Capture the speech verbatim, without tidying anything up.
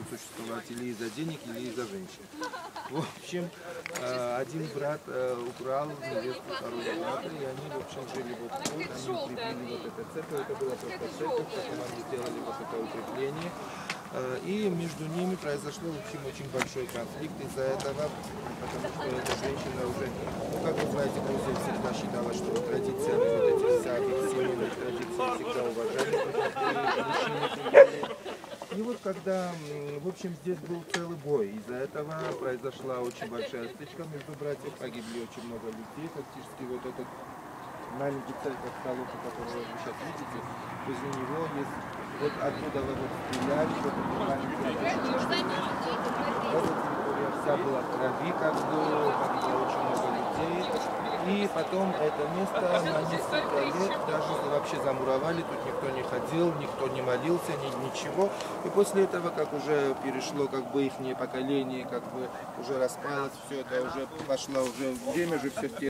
существовать или из-за денег, или из-за женщин. В общем, один брат украл невесту второго брата, и они, в общем, жили вот тут, они укрепили вот эту церковь, это было просто церковь, потом они сделали вот это укрепление. И между ними произошло, в общем, очень большой конфликт из-за этого, потому что эта женщина уже, ну, как вы знаете, Грузия всегда считала, что традициями, вот эти всякие семейные традиции всегда уважали, мужчины. И вот когда, в общем, здесь был целый бой, из-за этого произошла очень большая стычка между братьями, погибли очень много людей, фактически вот этот маленький церковь столовка, которую вы сейчас видите, возле него есть, вот оттуда вот стреляли, вот этот маленький территория вся была в крови, как бы, погибло очень много людей. И потом это место на несколько лет даже вообще замуровали, тут никто не ходил, никто не молился, ни, ничего. И после этого, как уже перешло как бы их поколение, как бы уже распалось, все это уже пошло, уже время же все